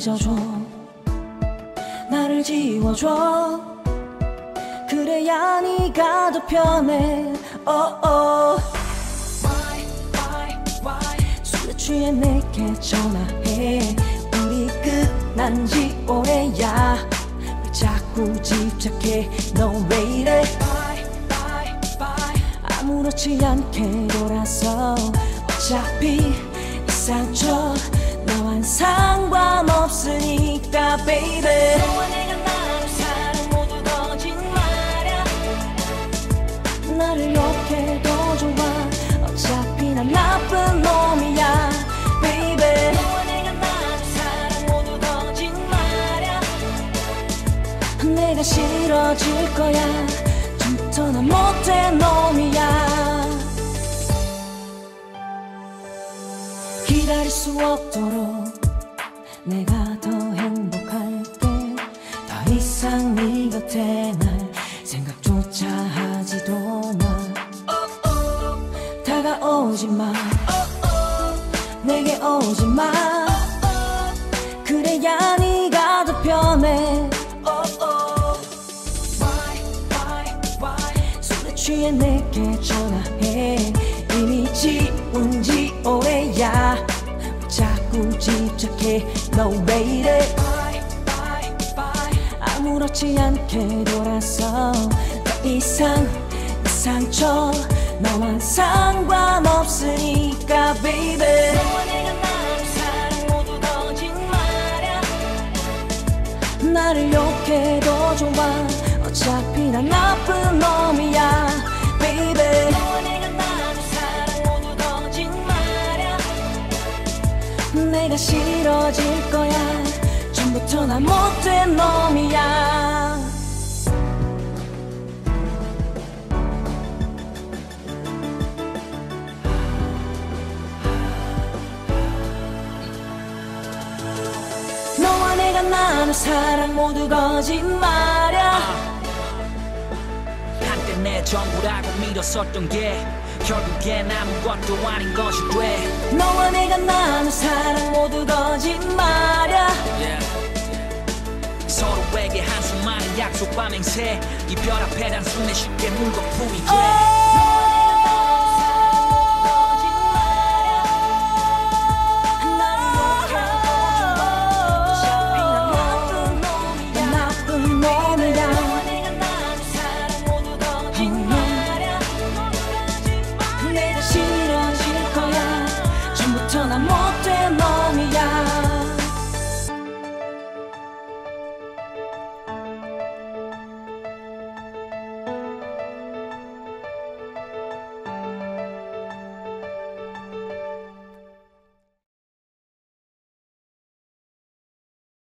잊어줘, 나를 지워줘. 그래야 네가 더 편해. 술에 취해 내게 전화해. 우리 끝난 지 오래야. 왜 자꾸 집착해. 너 왜 이래. 아무렇지 않게 돌아서. 어차피 이 상처 나와는 상관없으니까 baby. 너와 내가 나눈 사랑 모두 거짓말이야. 나를 욕해도 좋아. 어차피 난 나쁜 놈이야 baby. 너와 내가 나눈 사랑 모두 거짓말이야. 내가 싫어질 거야. 처음부터 난 못된 놈이야. 기다릴 수 없도록 내가 더 행복할게. 더 이상 네 곁에 날 생각조차 하지도 마. 다가오지 마. 내게 오지 마. 그래야 네가 더 편해. 술에 취해 내게 전화해. 이미 지운 지 오래야. 자꾸 집착해. 너 왜 이래. 아무렇지 않게 돌아서. 더 이상 이 상처 나와 상관없으니까 baby. 너와 내가 나눈 사랑 모두 거짓말이야. 나를 욕해도 좋아. 어차피 난 나쁜 놈이야 baby. 너와 내가 나눈 사랑 모두 거짓말이야. 내가 싫어질 거야. 처음부터 난 못된 놈이야. 너와 내가 나눈 사랑 모두 거짓말이야. 한때 내 전부라고 믿었었던 게 결국엔 아무것도 아닌 것이 돼. 너와 내가 나눈 사랑 모두 거짓말이야. 서로에게 한수많은 약속과 맹세. 이별 앞에 단숨에 쉽게 물거품이 돼. 내가 싫어질 거야. 처음부터 난